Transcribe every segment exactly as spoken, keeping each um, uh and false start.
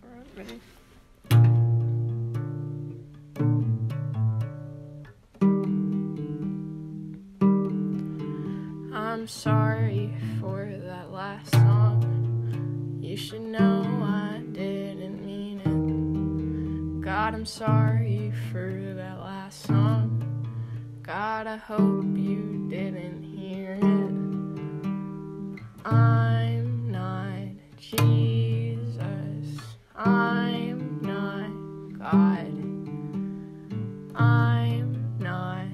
Alright, ready? I'm sorry for that last song. You should know I didn't mean it. God, I'm sorry for that last song. God, I hope you didn't hear it. I'm not Jesus. I'm not God. I'm not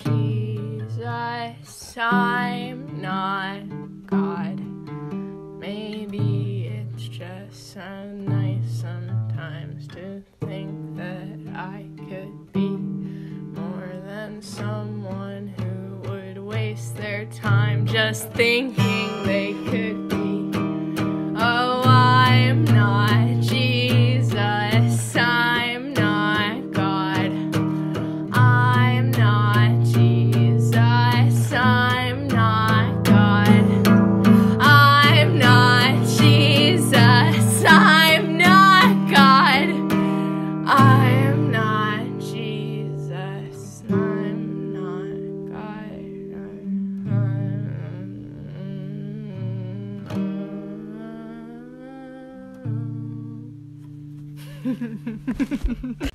Jesus. I'm not God. Maybe it's just so nice sometimes to think that I could be more than someone who would waste their time just thinking they could be. Oh, I'm not Jesus. I'm not God. I'm not Jesus. I'm not God. I'm not Jesus. I'm not God. I'm not Jesus. I'm not God.